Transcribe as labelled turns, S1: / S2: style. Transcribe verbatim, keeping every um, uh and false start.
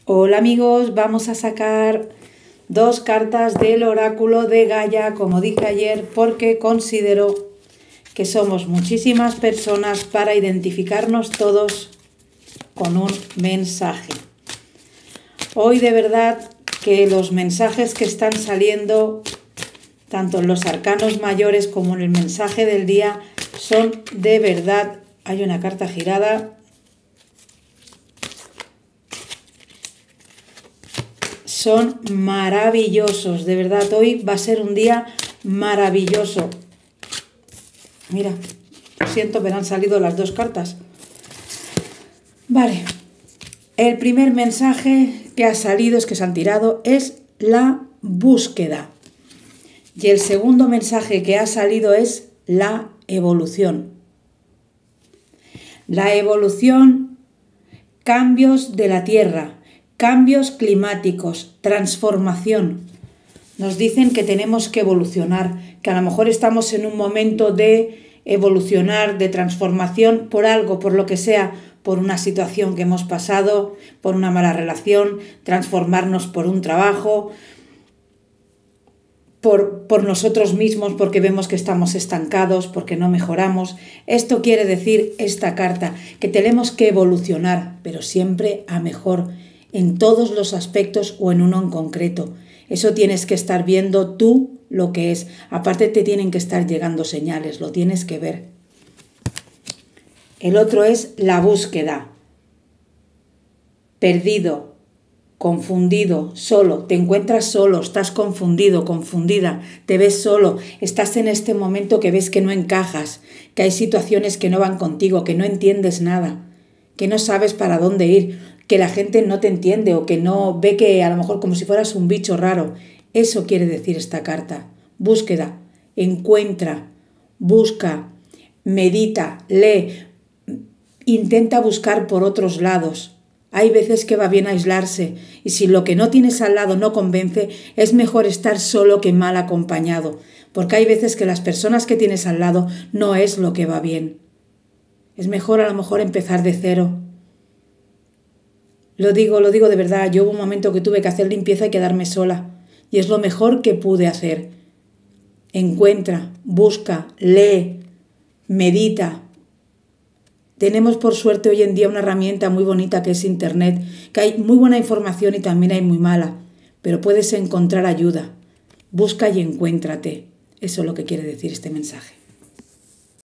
S1: Hola amigos, vamos a sacar dos cartas del oráculo de Gaia, como dije ayer, porque considero que somos muchísimas personas para identificarnos todos con un mensaje. Hoy de verdad que los mensajes que están saliendo, tanto en los arcanos mayores como en el mensaje del día, son de verdad. Hay una carta girada. Son maravillosos, de verdad, hoy va a ser un día maravilloso. Mira, lo siento, pero han salido las dos cartas. Vale, el primer mensaje que ha salido, es que se han tirado, es la búsqueda. Y el segundo mensaje que ha salido es la evolución. La evolución, cambios de la Tierra. Cambios climáticos, transformación. Nos dicen que tenemos que evolucionar, que a lo mejor estamos en un momento de evolucionar, de transformación por algo, por lo que sea, por una situación que hemos pasado, por una mala relación, transformarnos por un trabajo, por, por nosotros mismos, porque vemos que estamos estancados, porque no mejoramos. Esto quiere decir esta carta, que tenemos que evolucionar, pero siempre a mejor, en todos los aspectos o en uno en concreto. Eso tienes que estar viendo tú lo que es. Aparte te tienen que estar llegando señales, lo tienes que ver. El otro es la búsqueda. Perdido, confundido, solo. Te encuentras solo, estás confundido, confundida, te ves solo. Estás en este momento que ves que no encajas, que hay situaciones que no van contigo, que no entiendes nada, que no sabes para dónde ir, que la gente no te entiende o que no ve que a lo mejor como si fueras un bicho raro. Eso quiere decir esta carta. Búsqueda, encuentra, busca, medita, lee, intenta buscar por otros lados. Hay veces que va bien aislarse y si lo que no tienes al lado no convence, es mejor estar solo que mal acompañado, porque hay veces que las personas que tienes al lado no es lo que va bien. Es mejor a lo mejor empezar de cero. Lo digo, lo digo de verdad, yo hubo un momento que tuve que hacer limpieza y quedarme sola. Y es lo mejor que pude hacer. Encuentra, busca, lee, medita. Tenemos por suerte hoy en día una herramienta muy bonita que es Internet, que hay muy buena información y también hay muy mala, pero puedes encontrar ayuda. Busca y encuéntrate. Eso es lo que quiere decir este mensaje.